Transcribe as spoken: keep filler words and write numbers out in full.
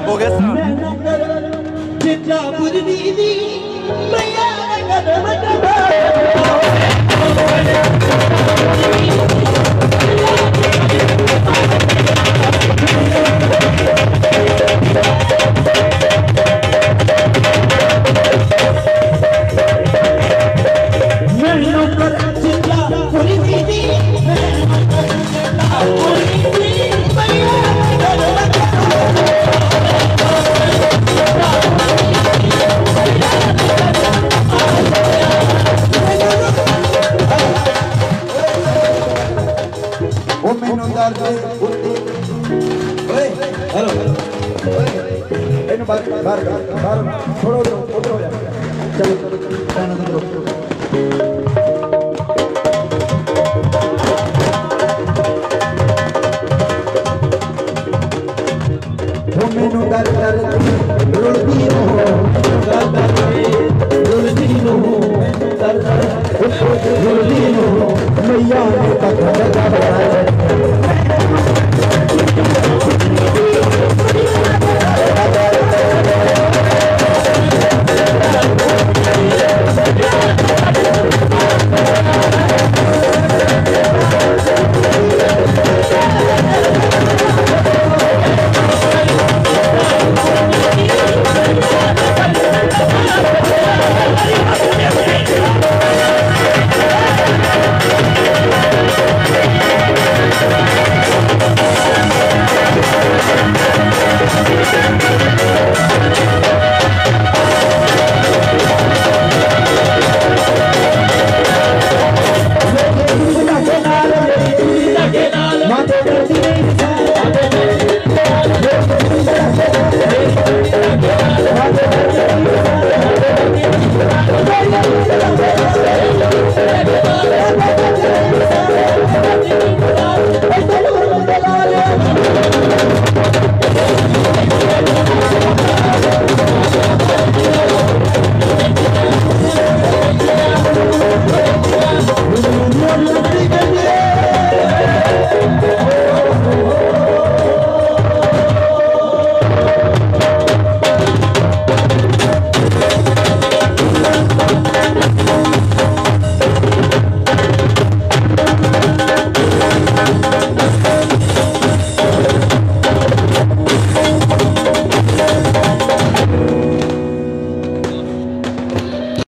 हो गया थोड़ा उधर उधर हो जाए चलो कहना तो वो मैनू दर दर रुलदी हो दर दर रुलदी हो दर दर रुलदी हो मैया ने पत्थर लगाया We'll be right back.